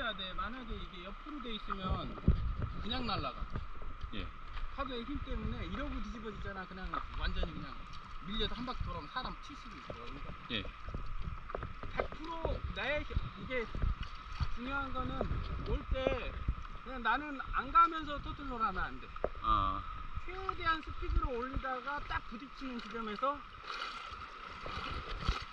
조심해야 돼. 만약에 이게 옆으로 돼 있으면 그냥 날아가. 예. 파도의 힘 때문에 이러고 뒤집어지잖아. 그냥 완전히 그냥 밀려서 한 바퀴 돌아오면 사람 칠 수도 있어. 그러니까 예. 100% 나의 이게 중요한 거는 올 때 그냥 나는 안 가면서 토틀로 하면 안 돼. 아. 최대한 스피드로 올리다가 딱 부딪히는 지점에서